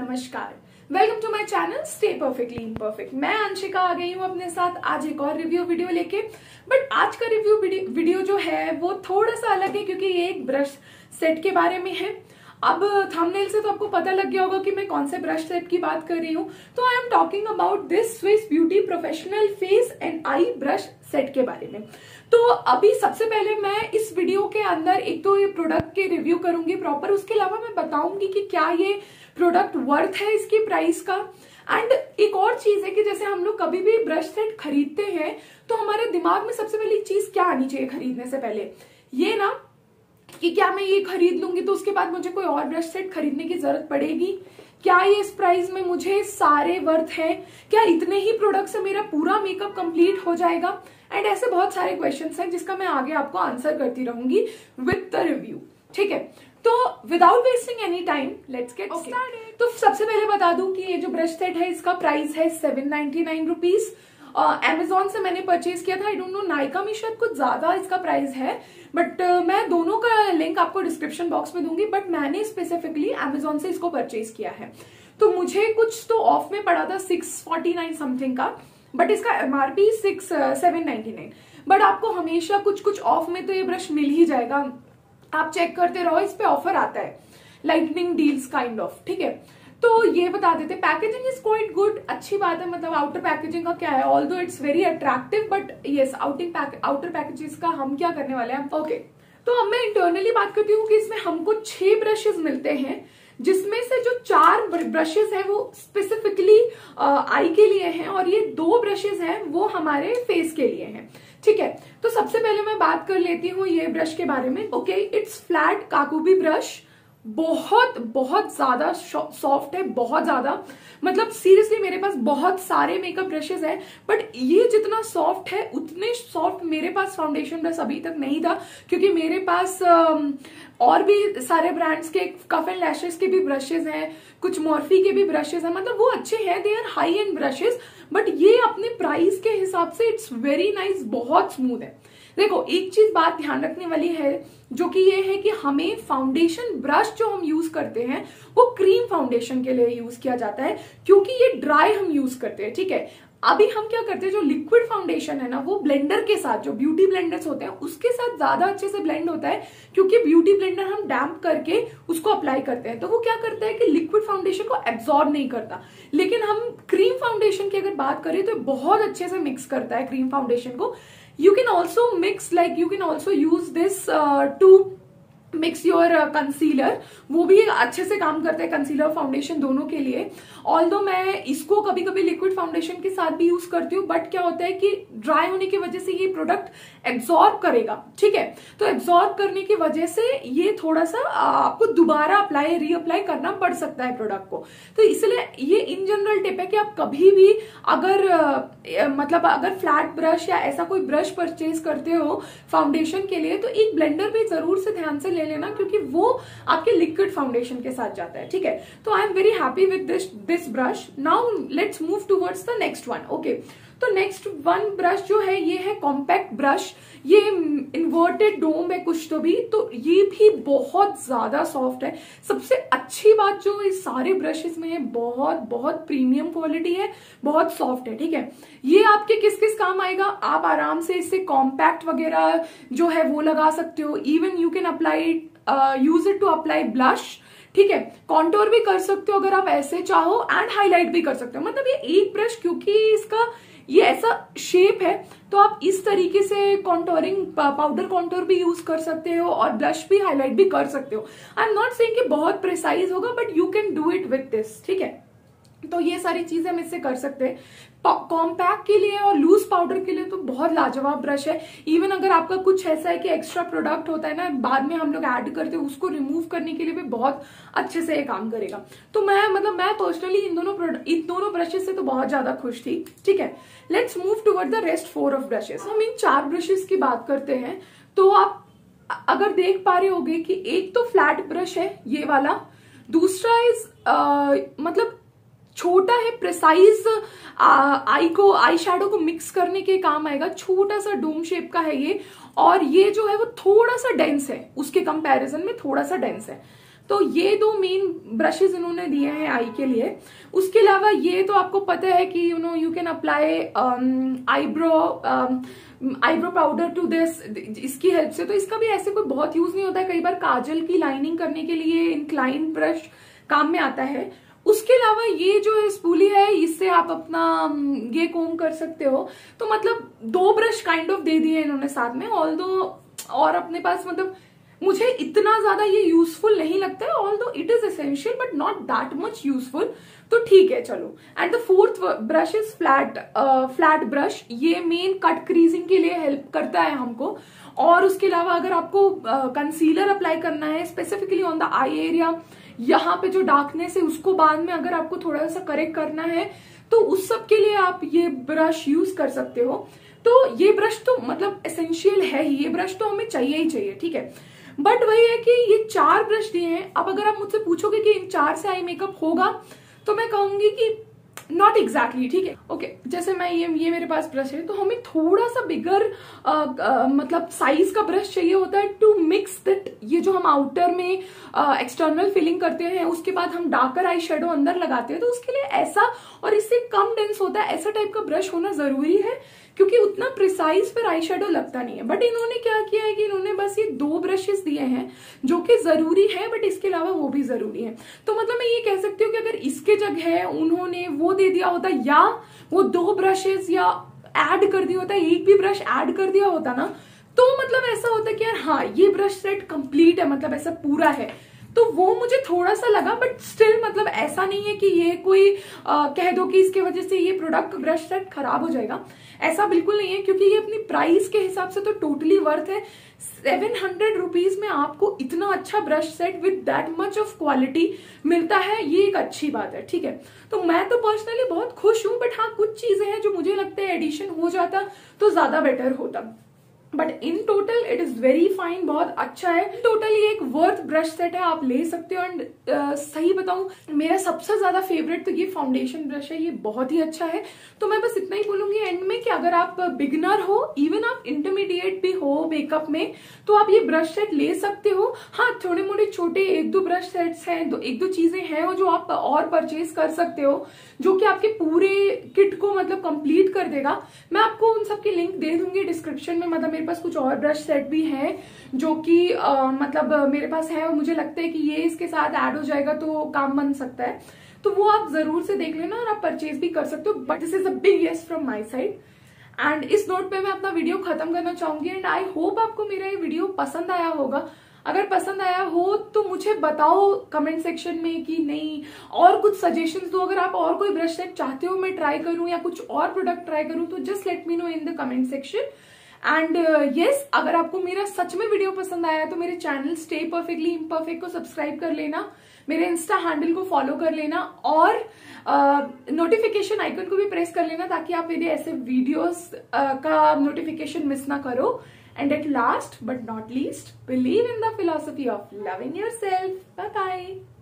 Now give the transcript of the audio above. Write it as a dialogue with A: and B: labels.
A: नमस्कार, welcome to my channel stay perfectly imperfect. मैं अंशिका आ गई हूँ अपने साथ आज एक और रिव्यू वीडियो लेके। बट आज का रिव्यू वीडियो जो है वो थोड़ा सा अलग है क्योंकि ये एक ब्रश सेट के बारे में है। अब थंबनेल से तो आपको पता लग गया होगा कि मैं कौन से ब्रश सेट की बात कर रही हूँ। तो I am talking about this Swiss Beauty professional face and eye brush set के बारे में। तो अभी सबसे पहले मैं इस वीडियो के अंदर एक तो ये प्रोडक्ट के रिव्यू करूंगी प्रॉपर, उसके अलावा मैं बताऊंगी कि क्या ये प्रोडक्ट वर्थ है इसकी प्राइस का। एंड एक और चीज है कि जैसे हम लोग कभी भी ब्रश सेट खरीदते हैं तो हमारे दिमाग में सबसे पहली चीज क्या आनी चाहिए खरीदने से पहले, ये ना कि क्या मैं ये खरीद लूंगी तो उसके बाद मुझे कोई और ब्रश सेट खरीदने की जरूरत पड़ेगी, क्या ये इस प्राइस में मुझे सारे वर्थ है, क्या इतने ही प्रोडक्ट से मेरा पूरा मेकअप कंप्लीट हो जाएगा। एंड ऐसे बहुत सारे क्वेश्चंस हैं जिसका मैं आगे आपको आंसर करती रहूंगी विद द रिव्यू। ठीक है, तो without wasting any time let's get started. तो सबसे पहले बता दूं कि ये जो ब्रश सेट है इसका प्राइस है 799 रुपीज। Amazon से मैंने परचेज किया था। आई डोंट नो, नायका में शायद कुछ ज्यादा इसका प्राइस है, बट मैं दोनों का लिंक आपको डिस्क्रिप्शन बॉक्स में दूंगी। बट मैंने स्पेसिफिकली Amazon से इसको परचेज किया है तो मुझे कुछ तो ऑफ में पड़ा था 649 समथिंग का, बट इसका MRP 799। बट आपको हमेशा कुछ कुछ ऑफ में तो ये ब्रश मिल ही जाएगा, आप चेक करते रहो, इस पे ऑफर आता है, लाइटनिंग डील्स काइंड ऑफ। ठीक है, तो ये बता देते, पैकेजिंग इज क्वाइट गुड, अच्छी बात है। मतलब आउटर पैकेजिंग का क्या है, although it's very attractive, but yes outer packages का हम क्या करने वाले हैं। ओके, तो अब मैं इंटरनली बात करती हूँ कि इसमें हमको 6 ब्रशेस मिलते हैं, जिसमें से जो 4 ब्रशेस हैं वो स्पेसिफिकली आई के लिए हैं और ये 2 ब्रशेस हैं वो हमारे फेस के लिए हैं। ठीक है, तो सबसे पहले मैं बात कर लेती हूँ ये ब्रश के बारे में। Okay, it's flat kabuki brush, बहुत बहुत ज्यादा सॉफ्ट है, बहुत ज्यादा। मतलब सीरियसली मेरे पास बहुत सारे मेकअप ब्रशेस हैं, बट ये जितना सॉफ्ट है उतने सॉफ्ट मेरे पास फाउंडेशन ब्रश अभी तक नहीं था, क्योंकि मेरे पास और भी सारे ब्रांड्स के कफ एंड लैशेस के भी ब्रशेस हैं, कुछ मॉर्फी के भी ब्रशेस हैं। मतलब वो अच्छे हैं, they are high end brushes, but ये अपने प्राइस के हिसाब से इट्स वेरी नाइस, बहुत स्मूथ है। देखो, एक चीज बात ध्यान रखने वाली है जो कि ये है कि हमें फाउंडेशन ब्रश जो हम यूज करते हैं वो क्रीम फाउंडेशन के लिए यूज किया जाता है, क्योंकि ये ड्राई हम यूज करते हैं। ठीक है, अभी हम क्या करते हैं, जो लिक्विड फाउंडेशन है ना वो ब्लेंडर के साथ, जो ब्यूटी ब्लेंडर्स होते हैं उसके साथ ज्यादा अच्छे से ब्लेंड होता है, क्योंकि ब्यूटी ब्लेंडर हम डैम्प करके उसको अप्लाई करते हैं तो वो क्या करता है कि लिक्विड फाउंडेशन को एब्जॉर्ब नहीं करता। लेकिन हम क्रीम फाउंडेशन की अगर बात करें तो बहुत अच्छे से मिक्स करता है क्रीम फाउंडेशन को। You can also mix, like you can also use this to mix your concealer, वो भी अच्छे से काम करता है कंसीलर और फाउंडेशन दोनों के लिए। ऑल्दो मैं इसको कभी कभी लिक्विड फाउंडेशन के साथ भी यूज करती हूँ, बट क्या होता है कि ड्राई होने की वजह से ये प्रोडक्ट एब्जॉर्ब करेगा। ठीक है, तो एब्जॉर्ब करने की वजह से ये थोड़ा सा आपको दोबारा अप्लाई रीअप्लाई करना पड़ सकता है प्रोडक्ट को। तो इसलिए ये इन जनरल टिप है कि आप कभी भी अगर मतलब अगर फ्लैट ब्रश या ऐसा कोई ब्रश परचेज करते हो फाउंडेशन के लिए तो एक ब्लेंडर भी जरूर से ध्यान से ले लेना, क्योंकि वो आपके लिक्विड फाउंडेशन के साथ जाता है। ठीक है, तो I am very happy with this brush. Now let's move towards the next one. Okay, तो नेक्स्ट वन ब्रश जो है ये है कॉम्पैक्ट ब्रश, ये इन्वर्टेड डोम है कुछ तो भी, तो ये भी बहुत ज्यादा सॉफ्ट है। सबसे अच्छी बात जो इस सारे ब्रशेस में है, बहुत बहुत प्रीमियम क्वालिटी है, बहुत सॉफ्ट है। ठीक है, ये आपके किस किस काम आएगा, आप आराम से इससे कॉम्पैक्ट वगैरह जो है वो लगा सकते हो। Even you can apply use it to apply blush. ठीक है, कॉन्टोर भी कर सकते हो अगर आप ऐसे चाहो, एंड हाईलाइट भी कर सकते हो। मतलब ये एक ब्रश, क्योंकि इसका ये ऐसा शेप है तो आप इस तरीके से कॉन्टोरिंग पाउडर कॉन्टोर भी यूज कर सकते हो और ब्लश भी हाईलाइट भी कर सकते हो। आई एम नॉट सेइंग कि बहुत प्रिसाइज होगा, but you can do it with this. ठीक है, तो ये सारी चीजें हम इससे कर सकते हैं। कॉम्पैक्ट के लिए और लूज पाउडर के लिए तो बहुत लाजवाब ब्रश है। इवन अगर आपका कुछ ऐसा है कि एक्स्ट्रा प्रोडक्ट होता है ना, बाद में हम लोग ऐड करते हैं, उसको रिमूव करने के लिए भी बहुत अच्छे से ये काम करेगा। तो मैं पर्सनली इन दोनों ब्रशेस से तो बहुत ज्यादा खुश थी। ठीक है, let's move toward the rest 4 of brushes. हम इन 4 ब्रशेस की बात करते हैं तो आप अगर देख पा रहे होगे कि एक तो फ्लैट ब्रश है ये वाला, दूसरा इज मतलब छोटा है, प्रिसाइज आई शैडो को मिक्स करने के काम आएगा, छोटा सा डोम शेप का है ये, और ये जो है वो थोड़ा सा डेंस है, उसके कंपैरिजन में थोड़ा सा डेंस है। तो ये 2 मेन ब्रशेस इन्होंने दिए हैं आई के लिए। उसके अलावा ये तो आपको पता है कि you can apply eyebrow powder to this, इसकी हेल्प से। तो इसका भी ऐसे कोई बहुत यूज नहीं होता है, कई बार काजल की लाइनिंग करने के लिए इंक्लाइन ब्रश काम में आता है। उसके अलावा ये जो है स्पूली है, इससे आप अपना ये कोम कर सकते हो। तो मतलब 2 ब्रश काइंड ऑफ दे दिए इन्होंने साथ में, ऑल्दो और अपने पास मतलब मुझे इतना ज्यादा ये यूजफुल नहीं लगता है, although it is essential but not that much useful, तो ठीक है चलो। And the 4th brush is flat brush. ये मेन कट क्रीजिंग के लिए हेल्प करता है हमको। और उसके अलावा अगर आपको कंसीलर अप्लाई करना है specifically on the eye area, यहाँ पे जो डार्कनेस है उसको बाद में अगर आपको थोड़ा सा करेक्ट करना है, तो उस सब के लिए आप ये ब्रश यूज कर सकते हो। तो ये ब्रश तो मतलब एसेंशियल है ही, ये ब्रश तो हमें चाहिए ही चाहिए, ठीक है। बट वही है कि ये 4 ब्रश दिए हैं। अब अगर आप मुझसे पूछोगे कि इन 4 से आई मेकअप होगा, तो मैं कहूंगी कि नॉट एग्जैक्टली, ठीक है। ओके, जैसे मैं ये मेरे पास ब्रश है, तो हमें थोड़ा सा बिगर मतलब साइज का ब्रश चाहिए होता है टू मिक्स दैट। ये जो हम आउटर में एक्सटर्नल फिलिंग करते हैं, उसके बाद हम डार्कर आई शेडो अंदर लगाते हैं, तो उसके लिए ऐसा और इससे कम डेंस होता है ऐसा टाइप का ब्रश होना जरूरी है, क्योंकि उतना प्रिसाइज पर आई शेडो लगता नहीं है। बट इन्होंने क्या किया है कि इन्होंने बस ये 2 ब्रशेस दिए हैं जो कि जरूरी है, बट इसके अलावा वो भी जरूरी है। तो मतलब मैं ये कह सकती हूँ कि अगर इसके जगह उन्होंने वो दे दिया होता, या वो 2 ब्रशेस या ऐड कर दिया होता, एक भी ब्रश ऐड कर दिया होता ना, तो मतलब ऐसा होता कि यार हाँ ये ब्रश सेट कंप्लीट है, मतलब ऐसा पूरा है। तो वो मुझे थोड़ा सा लगा, बट स्टिल मतलब ऐसा नहीं है कि ये कोई कह दो कि इसके वजह से ये प्रोडक्ट ब्रश सेट खराब हो जाएगा, ऐसा बिल्कुल नहीं है। क्योंकि ये अपनी प्राइस के हिसाब से तो टोटली वर्थ है। 700 रुपीज में आपको इतना अच्छा brush set with that much of quality मिलता है, ये एक अच्छी बात है, ठीक है। तो मैं तो पर्सनली बहुत खुश हूं, बट हाँ कुछ चीजें हैं जो मुझे लगता है एडिशन हो जाता तो ज्यादा बेटर होता। But in total it is very fine, बहुत अच्छा है। टोटल ये एक वर्थ ब्रश सेट है, आप ले सकते हो। एंड सही बताऊं, मेरा सबसे ज्यादा फेवरेट तो ये फाउंडेशन ब्रश है, ये बहुत ही अच्छा है। तो मैं बस इतना ही बोलूंगी एंड में कि अगर आप बिगिनर हो, इवन आप इंटरमीडिएट भी हो मेकअप में, तो आप ये ब्रश सेट ले सकते हो। हाँ थोड़े मोटे छोटे 1-2 ब्रश सेट्स हैं, 1-2 चीजें हैं वो जो आप और परचेज कर सकते हो, जो कि आपके पूरे किट को मतलब कंप्लीट कर देगा। मैं आपको उन सबकी लिंक दे दूंगी डिस्क्रिप्शन में। मतलब मेरे पास कुछ और ब्रश सेट भी है जो कि मतलब मेरे पास है और मुझे लगता है कि ये इसके साथ ऐड हो जाएगा तो काम बन सकता है, तो वो आप जरूर से देख लेना और आप परचेज भी कर सकते हो। But this is a big yes from my side. And इस नोट पे मैं अपना वीडियो खत्म करना चाहूंगी। एंड आई होप आपको मेरा ये वीडियो पसंद आया होगा। अगर पसंद आया हो तो मुझे बताओ कमेंट सेक्शन में कि नहीं, और कुछ सजेशंस दो। अगर आप और कोई ब्रश सेट चाहते हो मैं ट्राई करूं या कुछ और प्रोडक्ट ट्राई करूं, तो just let me know in the comment section. And yes, अगर आपको मेरा सच में वीडियो पसंद आया तो मेरे चैनल स्टे परफेक्टली इम्परफेक्ट को सब्सक्राइब कर लेना, मेरे इंस्टा हैंडल को फॉलो कर लेना और नोटिफिकेशन आइकन को भी प्रेस कर लेना, ताकि आप मेरे ऐसे वीडियोस का नोटिफिकेशन मिस ना करो। And at last but not least, believe in the philosophy of loving yourself. Bye bye.